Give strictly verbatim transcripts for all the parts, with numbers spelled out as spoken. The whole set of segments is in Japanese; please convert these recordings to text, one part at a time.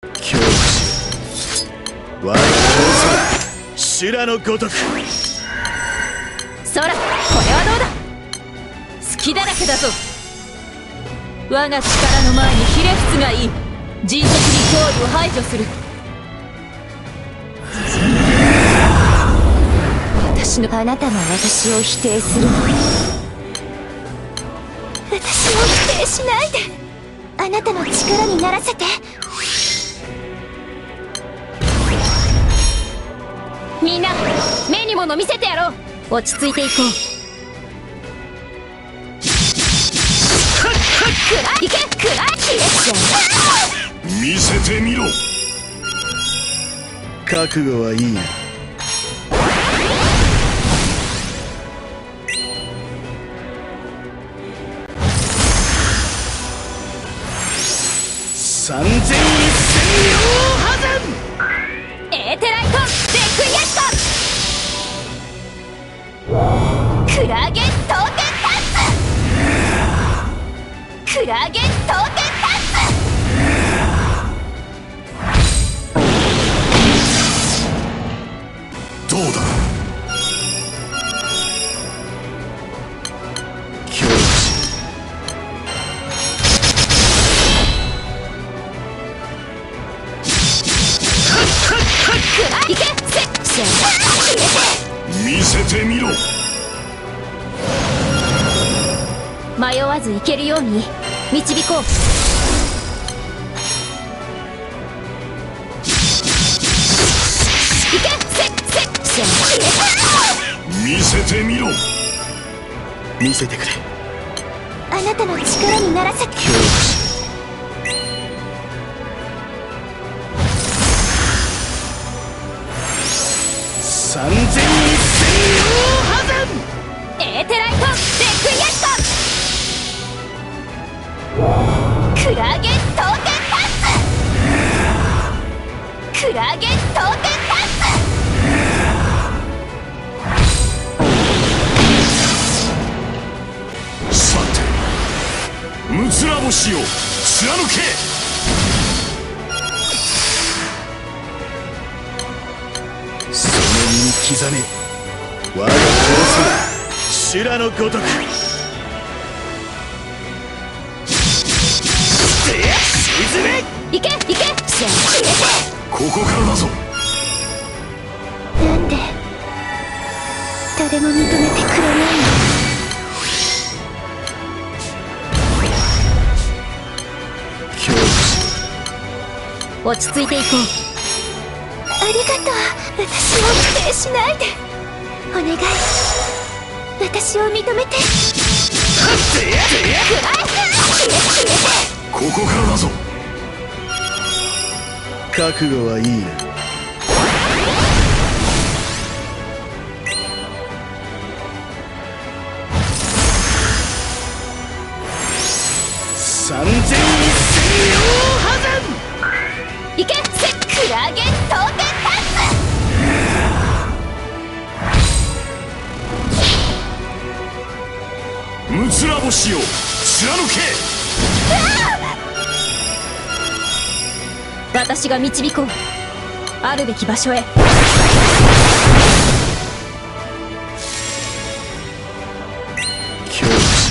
教師我が闘争修羅のごとく。 そら、これはどうだ。隙だらけだぞ。我が力の前にひれ伏すがいい。迅速に脅威を排除する。私のあなたが私を否定するの。 私を否定しないで。あなたの力にならせて。 みんな、目に物見せてやろう。落ち着いていこう。いけ、くらい見せてみろ。覚悟はいいな。三千一千両破山。 エーテライトレクイエスト。クラゲトーテンタッツ。クラゲトーテンタッツ。 どうだ。教師いけ、せっ見せてみろ。 迷わず行けるように導こう。いけ、せっせっ見せてみろ。見せてくれ。 あなたの力にならせて。 教師三千一千両破山。 エーテライトレクイエスト。クラゲトーテンタッツ。クラゲトーテンタッツ。さて、むつら星を貫け。その身に刻め我が闘争修羅のごとく。沈め。 いけ、いけ、 ここからだぞ。 なんで誰も認めてくれないの。 教師落ち着いていこう。 ありがとう。私を否定しないで。お願い、私を認めて。 ここからだぞ。覚悟はいいな。三千一千両破山。 いけ、せっクラゲトーテンタッツ。むつら星を貫け。 私が導こう。あるべき場所へ。 教師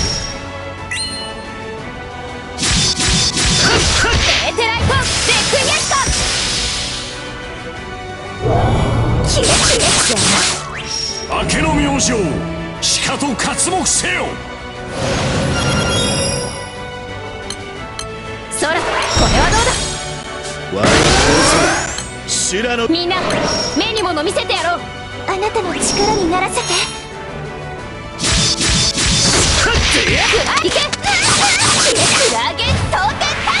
エーテライトレクイエスト。キレキレ。 明けの明星しかと刮目せよ。 そら、これはどうだ。 我が闘争修羅の。 みんな、目に物見せてやろう。 あなたの力にならせて。 いけ、クラゲトーテンタ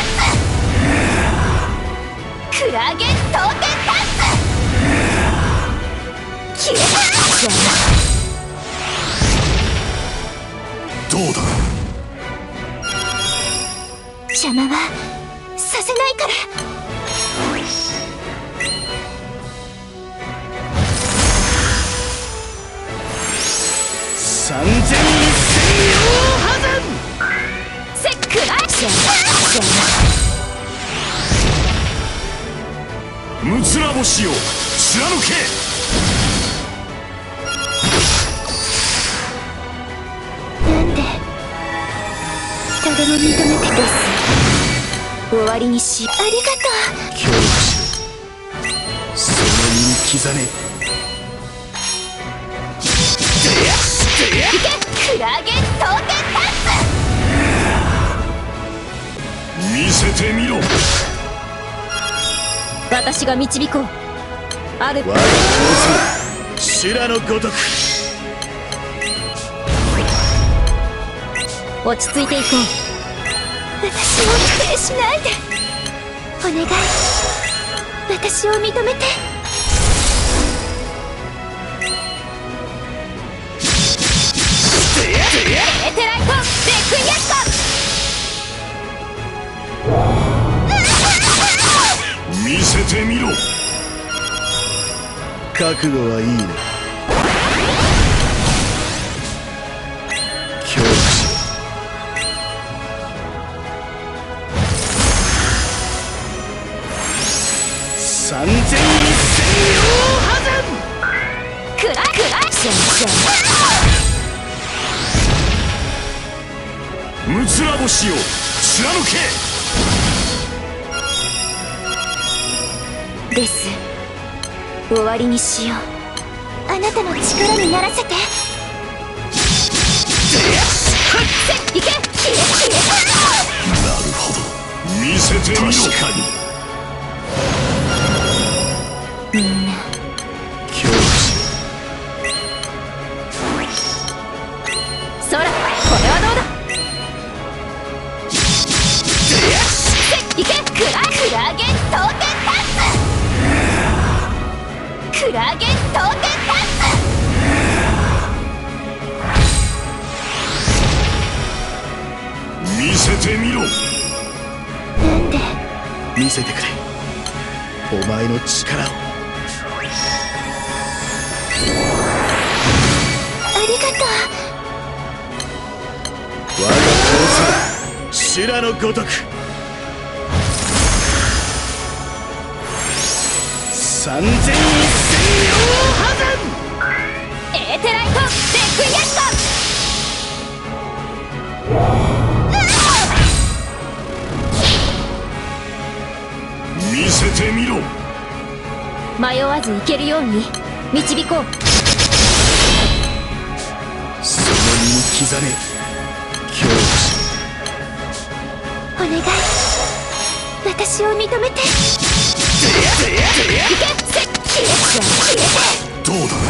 ッツ。クラゲトーテンタッツ。キレどうだ。 邪魔はさせないから。 三千一千両破山。 せっくらい。 むつら星よ貫け。 なんでとでも認めてです。終わりにしありがとう。 恐怖しその身に刻め。 いけクラゲトーテンダン見せてみろ。 私が導こう。ある我が殺す修羅のごとく。 落ち着いていこう。 私を否定しないで。お願い私を認めて。 エーテライトレクイエット。 見せてみろ。覚悟はいいね。恐怖し三千一千両破山。 クラクラシャンシャン。 むつら星よ貫け。 です。終わりにしよう。あなたの力にならせて。 いけ消え消なるほど見せてみろ。確かにみんな恐怖しそらこれはどうだ。いけクラクラゲトーテンダンス。クラゲトーテンダン見せてみろ。 なんで見せてくれお前の力を。 ありがと我が殺す修羅のごとく。三千一千両破山。 エーテライトレクイエッ見せてみろ。 ト。迷わず行けるように導こう。 その身に刻め。恐怖しう。お願い私を認めて。 いけせっ消え消えどうだ。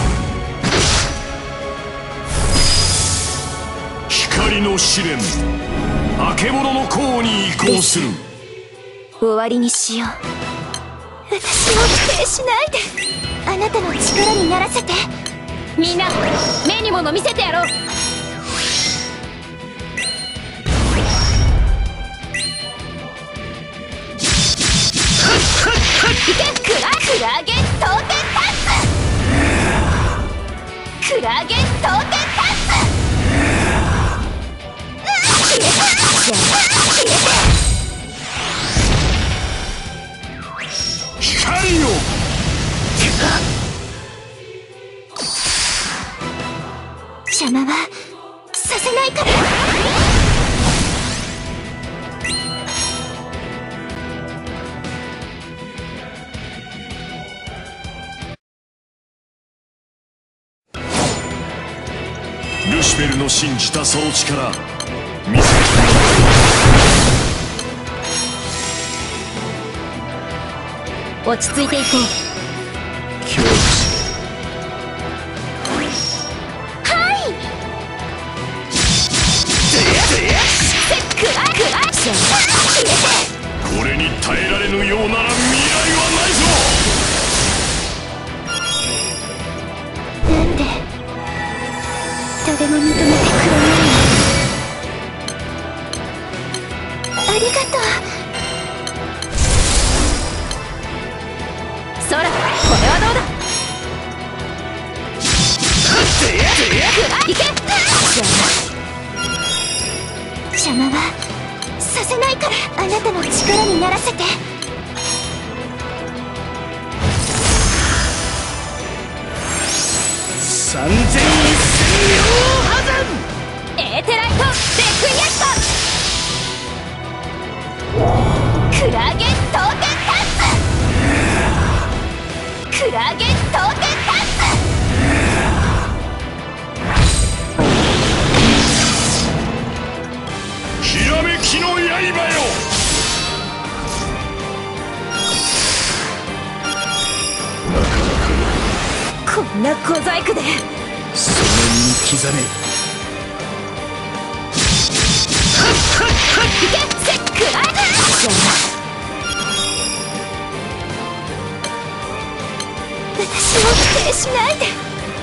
光の試練あけぼのの甲に移行する。 終わりにしよう。私を否定しないで。あなたの力にならせて。 みんな目にもの見せてやろう。いけクラクラゲトーテンダンス。クラゲトーテンダンス。消えた消えて。 光よ。 邪魔はさせないから。 ルシフェルの信じたその力見せて落ち着いていこう。 恐怖しクラクラシャン消えて。 これに耐えられぬようなら未来はないぞ。 なんでとでも認めてくれないの。ありがとう。 そらこれはどうだ。いけ邪魔はさせないから。あなたの力にならせて。 こんな小細工でその身に刻め。 いけせっくらえ私を否定しないで。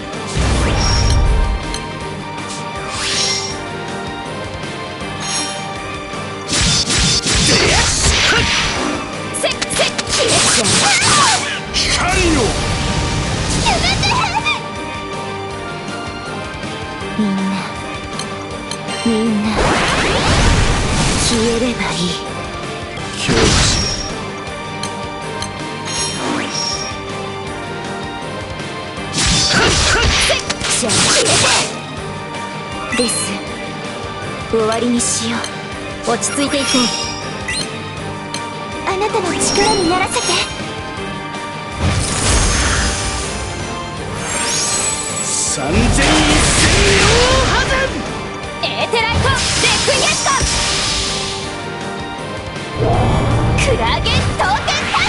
せっせっ消えちゃ光よ。 みんなみんな消えればいい。 恐怖心。 じゃあ消えて。です終わりにしよう。落ち着いていこう。 う。あなたの力にならせて。 三千一千両破エーテライト・デクニェストクラゲトーテンタ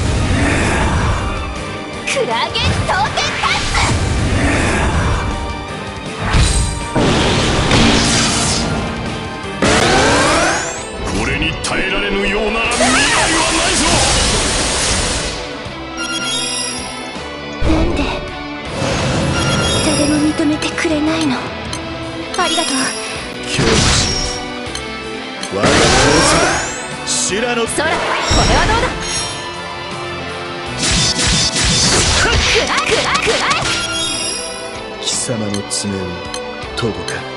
ッツクラゲトーテンタッこれに耐えられぬようなら未来はないぞ。 なんで誰も認めてくれないの。ありがとう。 恐怖心。我が闘争修羅のソラ、これはどうだ。くらくらくらえ貴様の爪を研ぐか。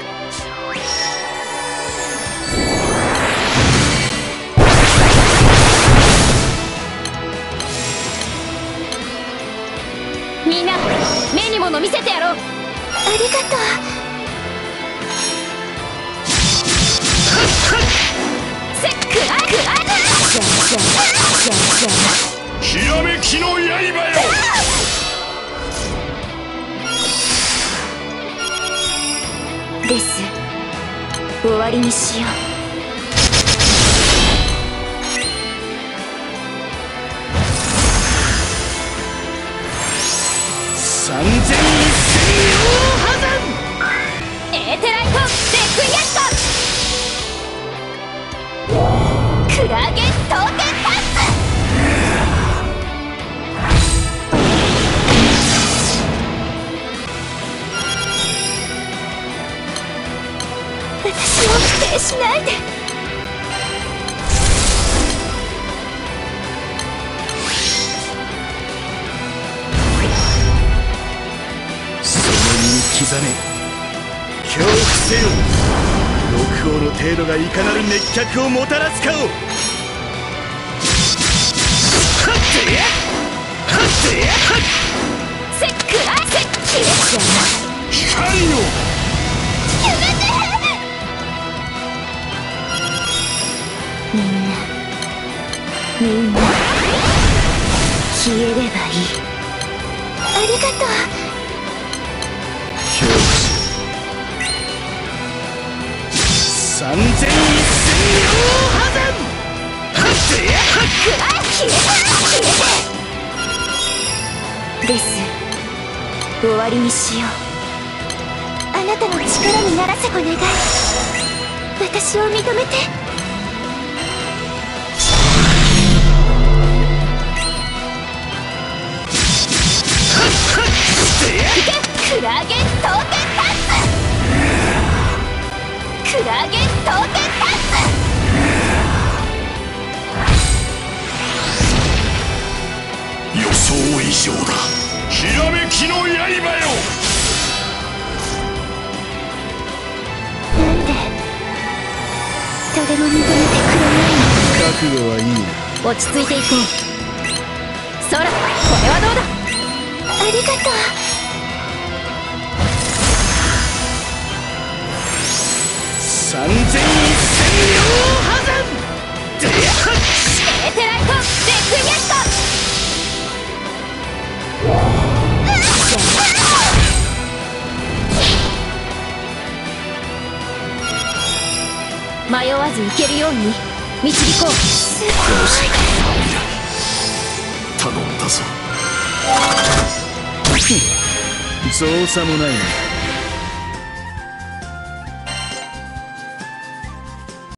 みんな目に物見せてやろう。 ありがとう。 せっくらくらえひらめきの刃よ。 です終わりにしよう。 三千一千両破エーテライト・デクニェストクラゲトーテンタッ私を否定しないで。 その身に刻め。恐怖せよ。六王の程度がいかなる熱脚をもたらすかを。はってやはってやはっせっくらせっ消えちゃ光よ。 みんなみんな消えればいい。ありがとう。 恐怖心。三千一千両破山。はってやはっくらえ消えた消えてです終わりにしよう。あなたの力にならせお願い。私を認めて。 クラゲトーテンタッツクラゲトーテンタッ予想以上だ。ひらめきの刃よ。 なんで誰も認めてくれないの。 覚悟はいいな。 ツ落ち着いていこう。ソラ、これはどうだ。 ありがとう。 三千一千両破山。でやっエーテライト・デクニェスト迷わず行けるように導こう。 すごい。 頼んだぞ。 造作もないな。